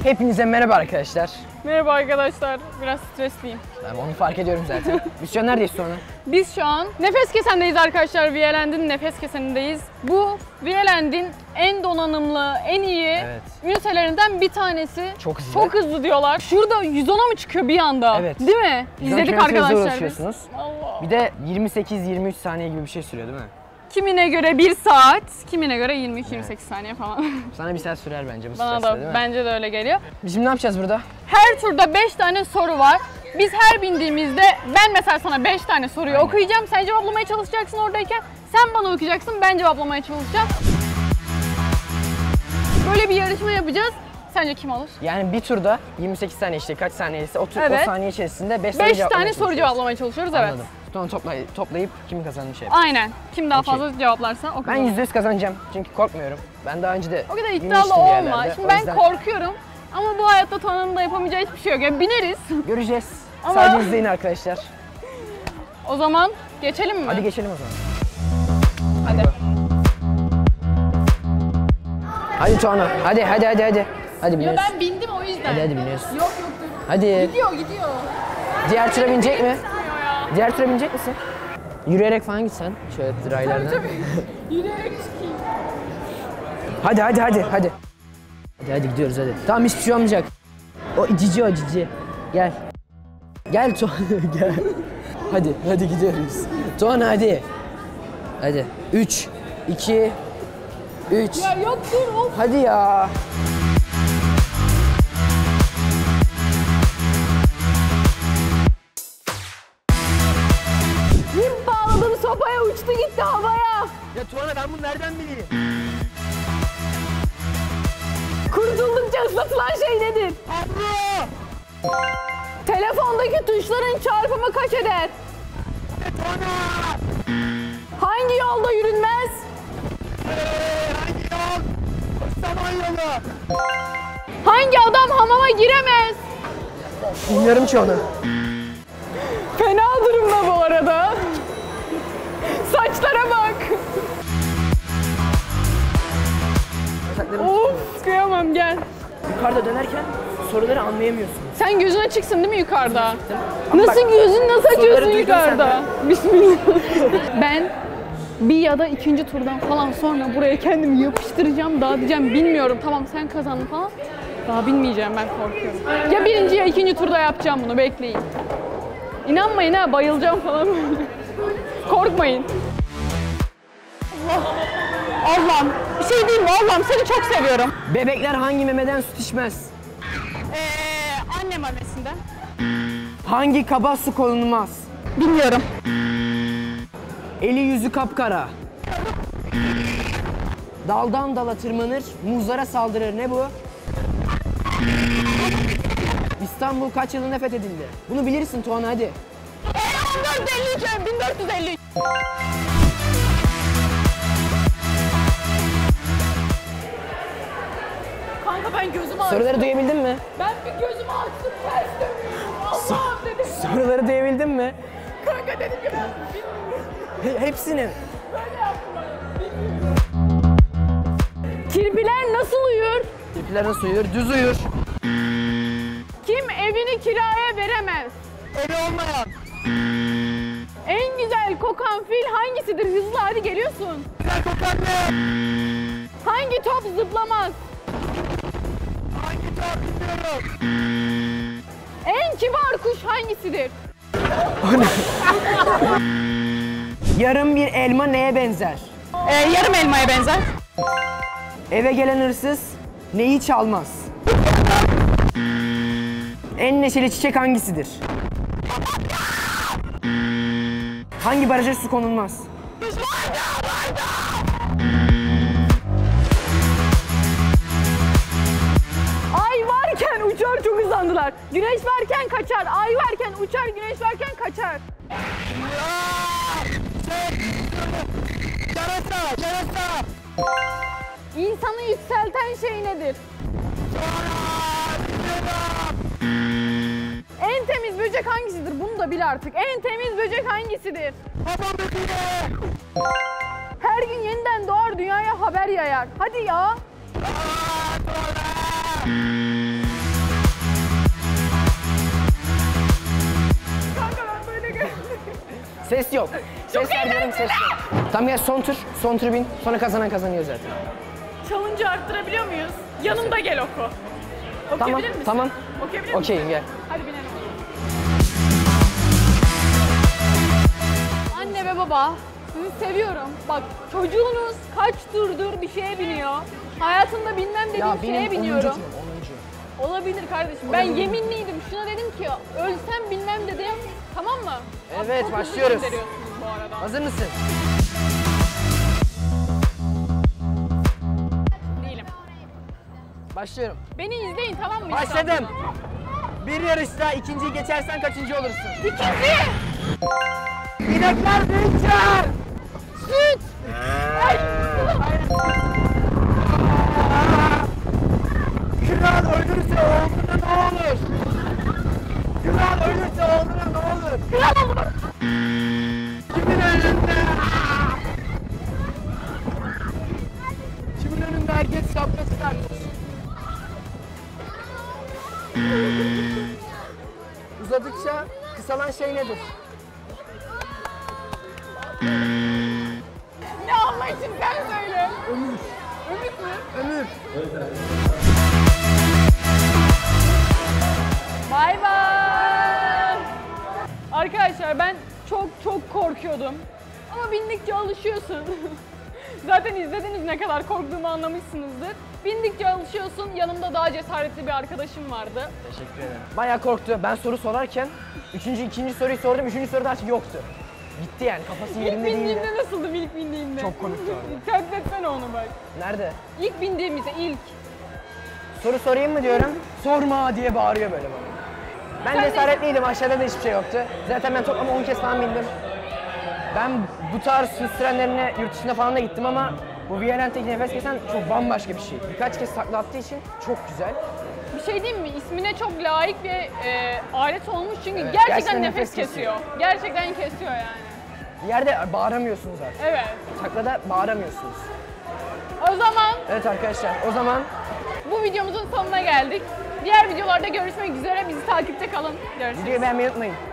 Hepinize merhaba arkadaşlar. Merhaba arkadaşlar. Biraz stresliyim. Ben onu fark ediyorum zaten. Biz şu an neredeyiz sonra? Biz şu an Nefes Kesen'deyiz arkadaşlar. VLand'in Nefes Kesen'indeyiz. Bu VLand'in en donanımlı, en iyi ünitelerinden bir tanesi. Çok hızlı. Çok hızlı diyorlar. Şurada 110'a mı çıkıyor bir anda? Evet. Değil mi? İzledik arkadaşlar biz. Allah. Bir de 28-23 saniye gibi bir şey sürüyor değil mi? Kimine göre 1 saat, kimine göre 23-28 saniye falan. Sana bir saat sürer bence bu Bana stresle, da bence de öyle geliyor. Biz şimdi ne yapacağız burada? Her turda 5 tane soru var. Biz her bindiğimizde ben mesela sana 5 tane soruyu okuyacağım. Sen cevaplamaya çalışacaksın oradayken. Sen bana okuyacaksın, ben cevaplamaya çalışacağım. Böyle bir yarışma yapacağız. Sence kim alır? Yani bir turda 28 saniye işte kaç saniye ise o saniye içerisinde 5 tane soru cevaplamaya çalışıyoruz. Anladım. Evet. Sonra toplayıp kim kazanmış şey yapacağız. Aynen. Kim daha fazla cevaplarsa o kazanır. Ben %100 kazanacağım çünkü korkmuyorum. Ben daha önce de o kadar iddialı olma. Şimdi ben korkuyorum ama bu hayatta Tuana'nın da yapamayacağı hiçbir şey yok. Yani bineriz. Göreceğiz. Ama... Sadece izleyin arkadaşlar. O zaman geçelim mi? Hadi geçelim o zaman. Hadi. Hadi Tuana. Hadi. Hadi biniyoruz. Ya ben bindim o yüzden. Hadi biniyoruz. Yok dur. Hadi. Gidiyor. Diğer tura binecek mi? Diğer tura binecek misin? Yürüyerek falan gitsen şöyle raylardan. Tabii. Yürüyerek çıkayım. Hadi. Hadi gidiyoruz hadi. Tamam hiçbir şey olmayacak. O cici. Gel. Gel Tuana gel. Hadi gidiyoruz. Tuana hadi. Hadi. 3, 2, 3. Ya yok dur of. Hadi ya. İp bağladım sopaya uçtu gitti havaya. Ya Tuana ben bunu nereden bileyim? Kurtuldukça ıslatılan şey nedir? Abla! Telefondaki tuşların çarpımı kaç eder? Tuana! Hangi yolda yürünmez? Hangi yol? Saman yolu. Hangi adam hamama giremez? Bilmiyorum ki onu. Fena durumda bu arada. Saçlara bak. Of kıyamam gel. Yukarıda dönerken soruları anlayamıyorsun. Sen gözün açıksın değil mi yukarıda? Nasıl gözün nasıl açıyorsun yukarıda? Bismillah. Ben bir ya da ikinci turdan falan sonra buraya kendimi yapıştıracağım, daha diyeceğim bilmiyorum. Tamam sen kazandın falan. Daha bilmeyeceğim ben korkuyorum. Ya birinci ya ikinci turda yapacağım bunu bekleyin. İnanmayın ha bayılacağım falan. Korkmayın. Allah'ım bir şey diyeyim mi Allah'ım seni çok seviyorum. Bebekler hangi memeden süt içmez? Anne memesinden. Hangi kaba su konulmaz? Bilmiyorum. Eli yüzü kapkara. Daldan dala tırmanır, muzlara saldırır. Ne bu? İstanbul kaç yılında fethedildi? Bunu bilirsin Tuana hadi. 1453. Kanka ben gözümü açtım. Soruları duyabildin mi? Ben bir gözümü açtım ters dönüyorum. Allah'ım dedim. Soruları duyabildin mi? Kanka dedim ki ben bilmiyorum. Hepsini. Böyle yaptım. Kirpiler nasıl uyur? Kirpiler nasıl uyur? Düz uyur. Kim evini kiraya veremez? Evi olmayan. En güzel kokan fil hangisidir? Hızlı hadi geliyorsun. Güzel kokan ne? Hangi top zıplamaz? Hangi top bilmiyorum. En kibar kuş hangisidir? Yarım bir elma neye benzer? Yarım elmaya benzer. Eve gelen hırsız neyi çalmaz? En neşeli çiçek hangisidir? Hangi baraja su konulmaz? Ay varken uçar çok hızlandılar. Güneş varken kaçar. Ay varken uçar, güneş varken kaçar. Yarasa! İnsanı yükselten şey nedir? En temiz böcek hangisidir? Bunu da bil artık. En temiz böcek hangisidir? Hamam böceği! Her gün yeniden doğar dünyaya haber yayar. Hadi ya. Ses yok. Ses veriyorum, ses yok. Tamam gel son tur. Son tur bin. Sonra kazanan kazanıyor zaten. Challenge'ı arttırabiliyor muyuz? Yanımda gel oku. Tamam, Okuyabilir misin? tamam. Okuyabilir misin? Okeyim gel. Hadi binelim. Anne ve baba, sizi seviyorum. Bak çocuğunuz kaç turdur bir şeye biniyor. Hayatımda bilmem dediğim şeye biniyorum. 10. Olabilir kardeşim. Ben yeminliydim. Şuna dedim ki ölsem bilmem dedim. Tamam mı? Evet, Çok hızlı başlıyoruz. gönderiyorsunuz bu arada. Hazır mısın? Değilim. Başlıyorum. Beni izleyin tamam mı? Başladım. Bir yarışta ikinciyi geçersen kaçıncı olursun? İkinci. İnekler büyükçer. Süt. Kral ölürse oğluna ne olur? Kral ölürse oğluna ne olur? Kral olur. Kimin önünde? Kimin önünde herkes şapkası takmış? Uzadıkça kısalan şey nedir? Ne Allah için sen söyle. Ömür. Ümit mi? Ömür. Bay bay. Arkadaşlar ben çok korkuyordum. Ama bindikçe alışıyorsun. Zaten izlediniz ne kadar korktuğumu anlamışsınızdır. Bindikçe alışıyorsun. Yanımda daha cesaretli bir arkadaşım vardı. Teşekkür ederim. Bayağı korktu. Ben soru sorarken ikinci soruyu sordum. Üçüncü soruda artık yoktu. Gitti yani. Kafası İlk yerinde değildi. bindiğimde nasıldı ilk bindiğimde? Çok komikti orada. Takletsene onu bak. Nerede? İlk bindiğimizde ilk. Soru sorayım mı diyorum. Sorma diye bağırıyor böyle bana. Ben Sen de- cesaretliydim. Aşağıda da hiçbir şey yoktu. Zaten ben toplam 10 kez falan bindim. Ben bu tarz hız trenlerine yurt dışında falan da gittim ama bu Violent'teki nefes kesen çok bambaşka bir şey. Birkaç kez takla attığı için çok güzel. Bir şey diyeyim mi? İsmine çok layık bir alet olmuş çünkü Evet, gerçekten gerçekten nefes nefes kesiyor. Gerçekten kesiyor yani. Bir yerde bağıramıyorsunuz artık. Evet. Taklada bağıramıyorsunuz. O zaman Evet arkadaşlar, o zaman bu videomuzun sonuna geldik. Diğer videolarda görüşmek üzere. Bizi takipte kalın. Görüşürüz. videoyu beğenmeyi unutmayın.